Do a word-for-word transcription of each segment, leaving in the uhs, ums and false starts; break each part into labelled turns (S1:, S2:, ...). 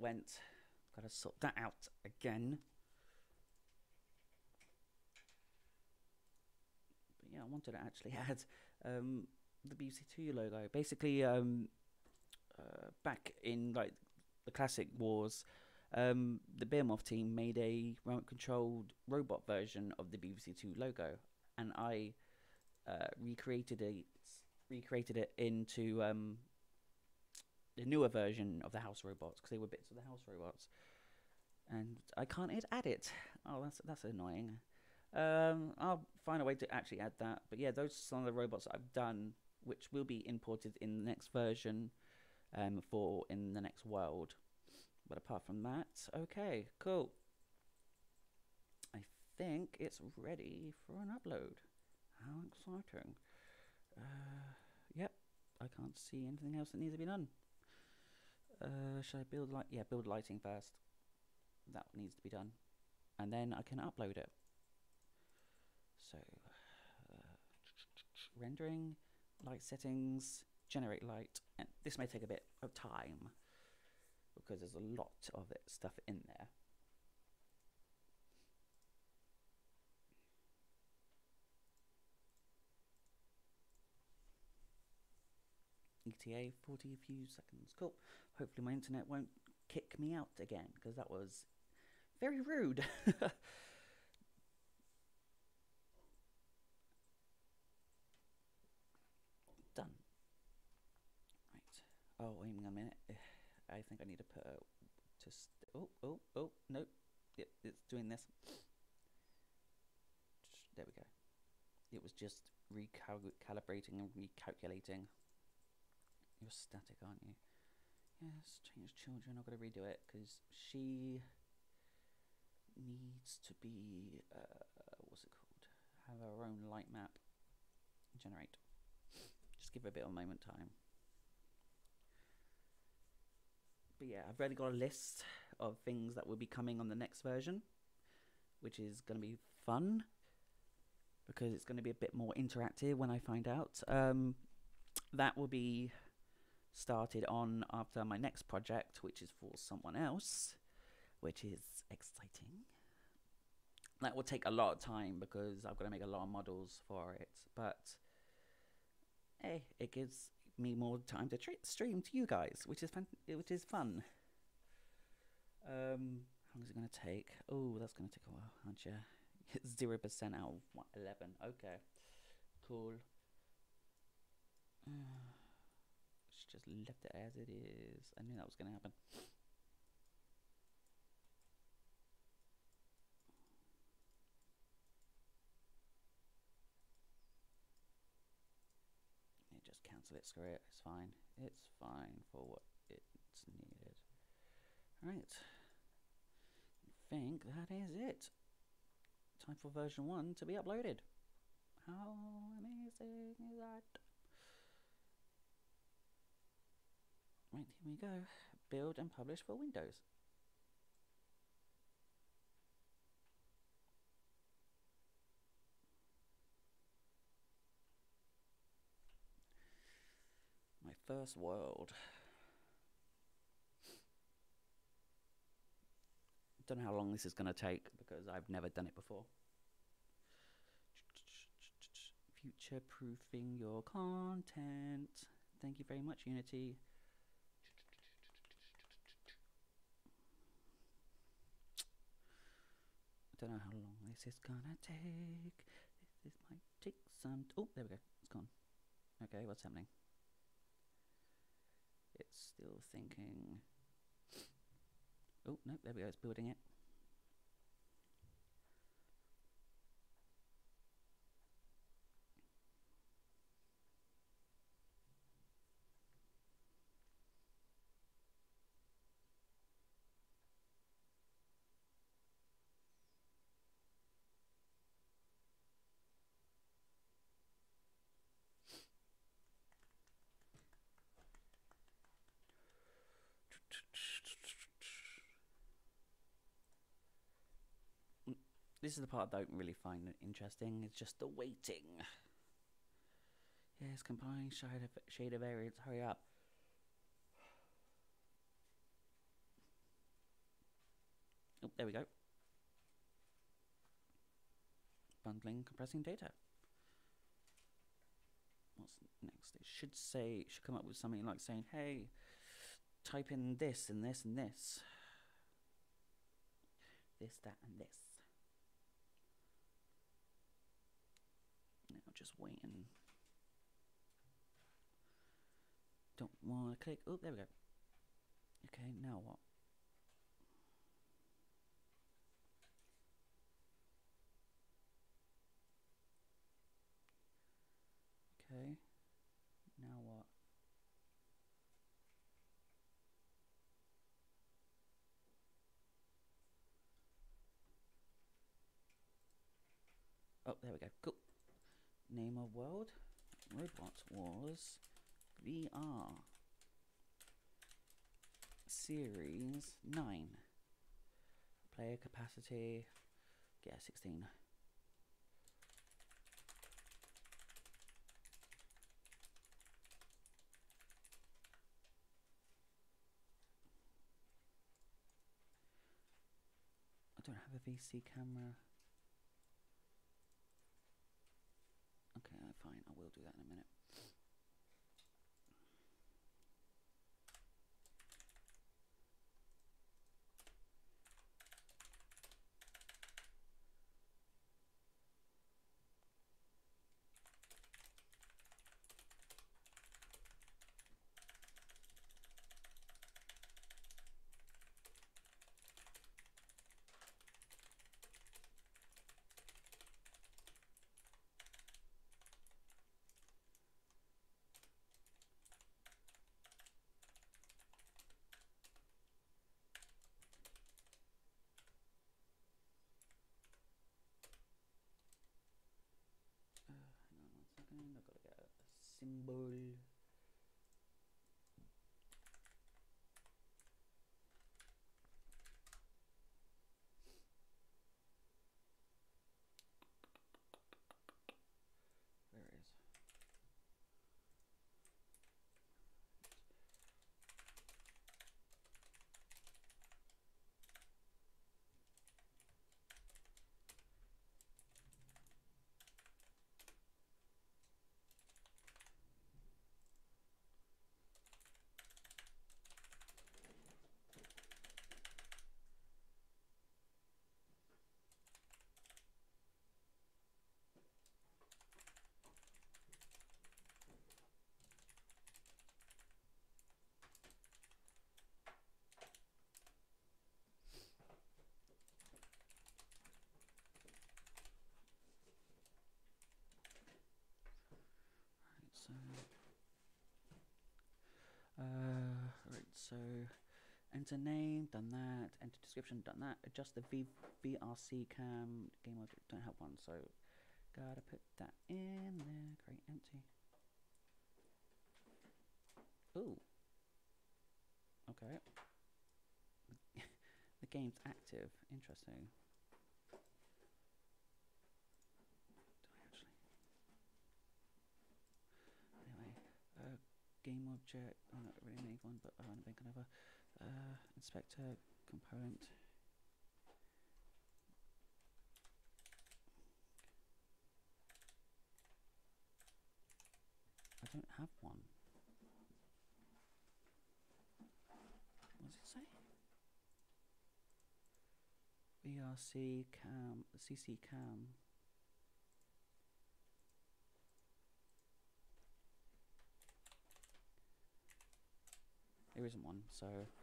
S1: went. Gotta sort that out again. But yeah, I wanted to actually add um, the B B C Two logo. Basically, um, uh, back in like the classic wars, um, the Behemoth team made a remote-controlled robot version of the B B C Two logo, and I uh, recreated it, recreated it into um, the newer version of the house robots because they were bits of the house robots, and I can't add it. Oh, that's that's annoying. Um, I'll find a way to actually add that. But yeah, those are some of the robots that I've done, which will be imported in the next version, um, for in the next world. But apart from that, okay, cool. I think it's ready for an upload. How exciting! Uh, yep, I can't see anything else that needs to be done. Uh, should I build light? Yeah, build lighting first. That needs to be done, and then I can upload it. So, uh, rendering, light settings, generate light, and this may take a bit of time because there's a lot of it stuff in there. E T A forty few seconds. Cool. Hopefully my internet won't kick me out again because that was very rude. Done. Right. Oh, wait a minute. I think I need to put a to oh oh oh no. Yep, it's doing this. There we go. It was just recalibrating and recalculating. You're static, aren't you? Yes, change children. I've got to redo it because she needs to be, uh, what's it called? Have her own light map. Generate. Just give her a bit of moment time. But yeah, I've already got a list of things that will be coming on the next version, which is going to be fun because it's going to be a bit more interactive when I find out. Um, that will be started on after my next project, which is for someone else, which is exciting. That will take a lot of time because I've got to make a lot of models for it, but hey, it gives me more time to stream to you guys, which is fun. Which is fun. Um, how long is it going to take? Oh, that's going to take a while, aren't you? Zero percent out of what, eleven. Okay, cool. Uh, just left it as it is. I knew that was going to happen. Yeah, just cancel it, screw it, it's fine. It's fine for what it's needed. Right. I think that is it. Time for version one to be uploaded. How amazing is that? Right, here we go. Build and publish for Windows. My first world. Don't know how long this is going to take because I've never done it before. Future proofing your content. Thank you very much, Unity. I don't know how long this is gonna take. This might take some. Oh, there we go. It's gone. Okay, what's happening? It's still thinking. Oh, no, there we go. It's building it. This is the part I don't really find interesting. It's just the waiting. Yes, combine shade of, shade of variants. Hurry up. there we go. Bundling, compressing data. What's next? It should say, should come up with something like saying, hey, type in this and this and this. This, that, and this. Now just waiting. Don't want to click. Oh, there we go. Okay, now what? Okay, now what? Oh, there we go. Cool. Name of world. Robot Wars V R Series nine. Player capacity, yeah, sixteen. I don't have a V C camera. Okay, fine, I will do that in a minute. I've got to get a symbol. There it is. So, uh, right, so enter name, done that, enter description, done that, adjust the v V R C cam, game object, don't have one, so gotta put that in there, create empty. Ooh, okay. The game's active, interesting. Game object, I don't really need one, but I want to make another. Uh, inspector, component. I don't have one. What does it say? V R C cam, C C cam. There isn't one, so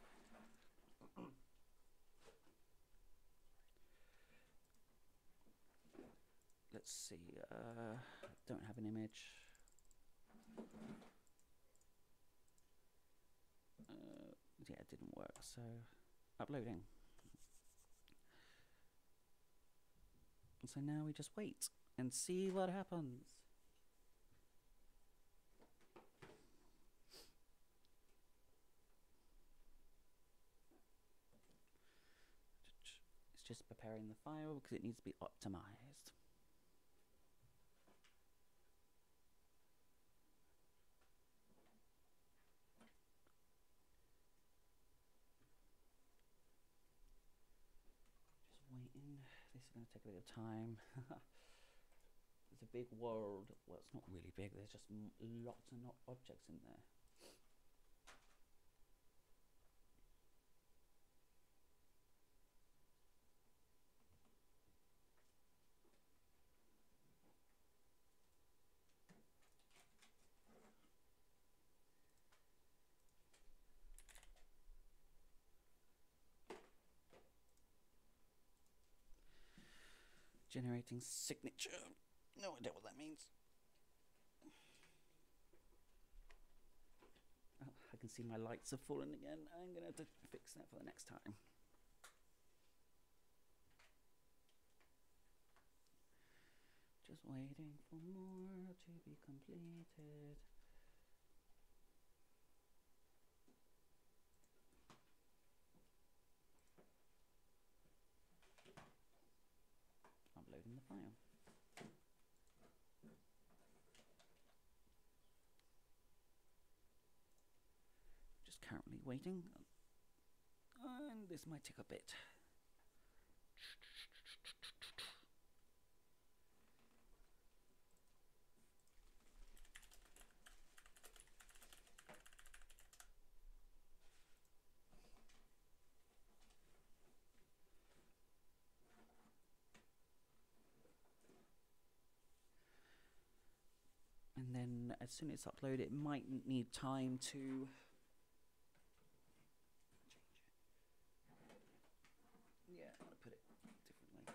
S1: let's see. Uh, don't have an image. Uh, yeah, it didn't work. So uploading. So now we just wait and see what happens. Just preparing the file because it needs to be optimized. in. This is going to take a bit of time. It's a big world. Well, it's not really big. There's just m lots and lots of objects in there. Generating signature. No idea what that means. Oh, I can see my lights have fallen again. I'm going to have to fix that for the next time. Just waiting for more to be completed. Uploading the file. Just currently waiting, and this might take a bit. And then as soon as it's uploaded, it might need time to yeah, I'm gonna put it differently.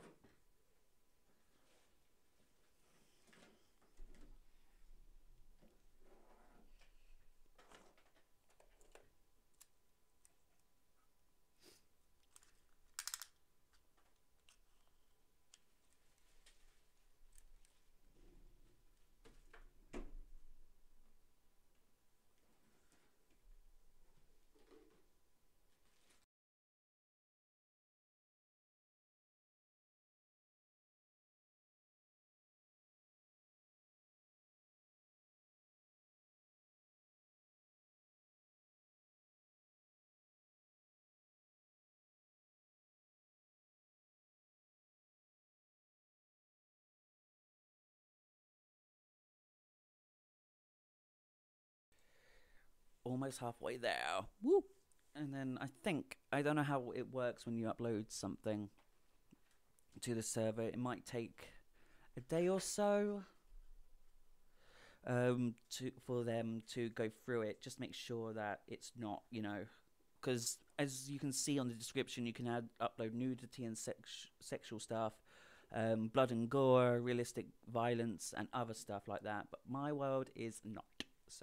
S1: Almost halfway there. Woo! And then I think, I don't know how it works when you upload something to the server. It might take a day or so um, to for them to go through it. Just make sure that it's not, you know, because as you can see on the description, you can add upload nudity and sex sexual stuff, um, blood and gore, realistic violence, and other stuff like that. But my world is not, so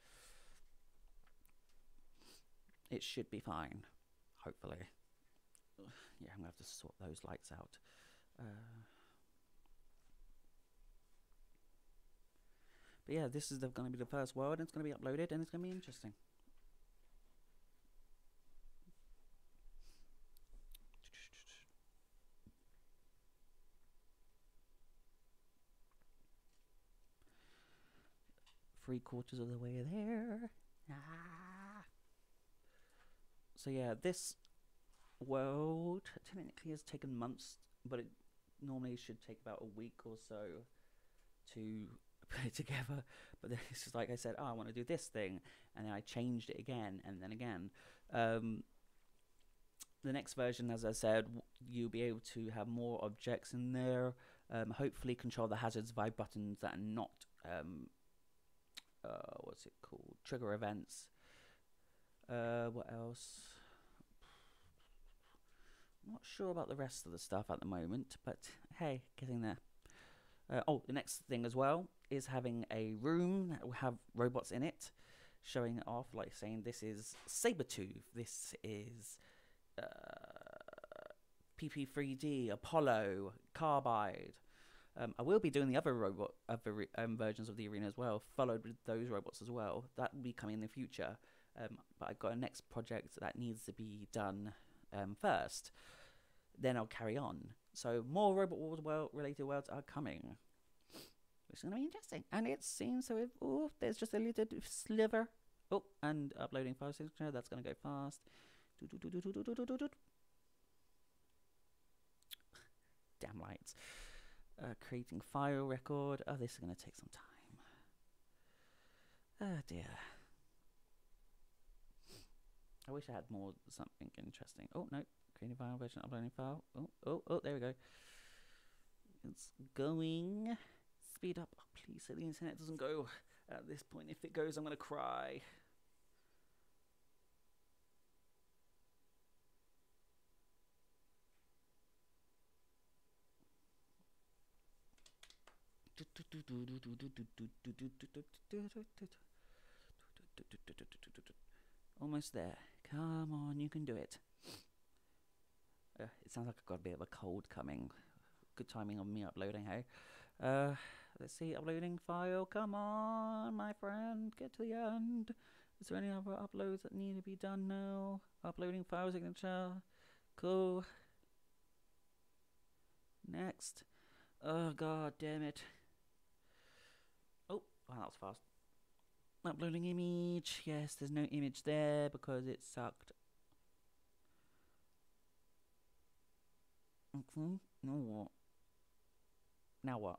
S1: it should be fine, hopefully. Yeah, I'm gonna have to sort those lights out. Uh, but yeah, this is going to be the first world, and it's going to be uploaded, and it's going to be interesting. Three quarters of the way there. Ah. So yeah, this world technically has taken months, but it normally should take about a week or so to put it together. But then it's just like I said, oh, I want to do this thing, and then I changed it again, and then again. Um, the next version, as I said, you'll be able to have more objects in there. Um, hopefully control the hazards via buttons that are not um, uh, what's it called, trigger events. Uh, what else? Not sure about the rest of the stuff at the moment, but hey, getting there. Uh, oh, the next thing as well is having a room that will have robots in it, showing it off, like saying this is Sabretooth, this is uh, P P three D, Apollo, Carbide. Um, I will be doing the other robot, other um, versions of the arena as well, followed with those robots as well. That will be coming in the future. Um, but I've got a next project that needs to be done um, first. Then I'll carry on. So more Robot Wars world related worlds are coming, which is going to be interesting. And it seems so. If, oh, there's just a little sliver. Oh, and uploading file signature. That's going to go fast. Do, do, do, do, do, do, do, do, do. damn lights. Uh, creating file record. Oh, this is going to take some time. Oh dear. I wish I had more something interesting. Oh no, creating file version, uploading file. Oh, oh, oh, there we go. It's going. Speed up. Oh, please say the internet doesn't go at this point. If it goes, I'm going to cry. Almost there. Come on, you can do it. Uh, it sounds like I've got a bit of a cold coming. Good timing on me uploading, hey? Uh, let's see, uploading file. Come on, my friend, get to the end. Is there any other uploads that need to be done now? Uploading file signature. Cool. Next. Oh, god damn it. Oh, wow, that was fast. Uploading image. Yes, there's no image there because it sucked. Okay. Now what? Now what?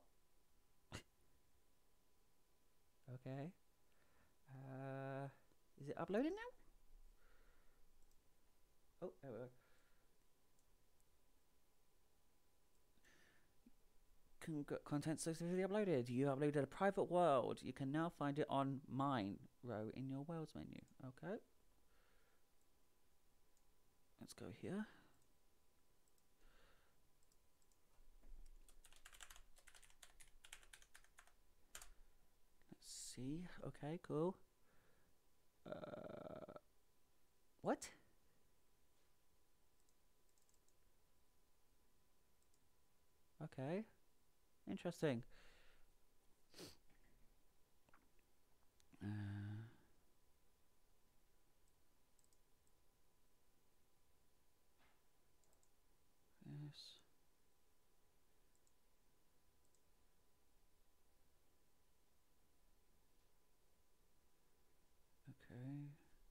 S1: Okay. Uh, is it uploading now? Oh, there we go. Con content successfully uploaded. You uploaded a private world. You can now find it on mine row in your worlds menu. Okay. Let's go here. Let's see. Okay, cool. Uh, what? Okay. Interesting. Uh, yes. Okay.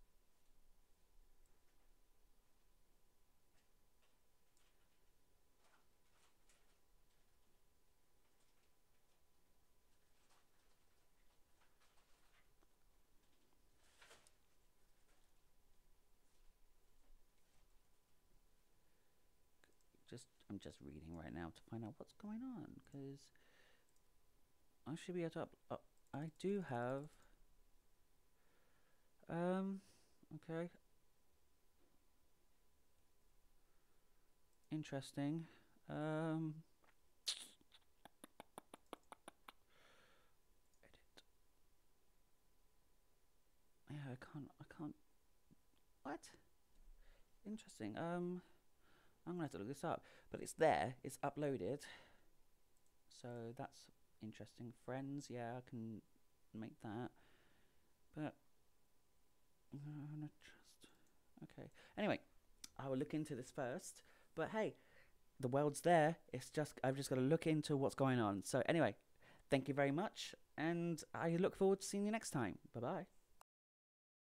S1: Just, I'm just reading right now to find out what's going on, because I should be able to up, up I do have um okay, interesting. um edit. Yeah, I can't I can't what? Interesting. um I'm gonna have to look this up, but it's there, it's uploaded, so that's interesting. Friends, yeah, I can make that, but I'm gonna trust. Okay, anyway, I will look into this first, but hey, the world's there. It's just, I've just got to look into what's going on. So anyway, thank you very much, and I look forward to seeing you next time. Bye bye.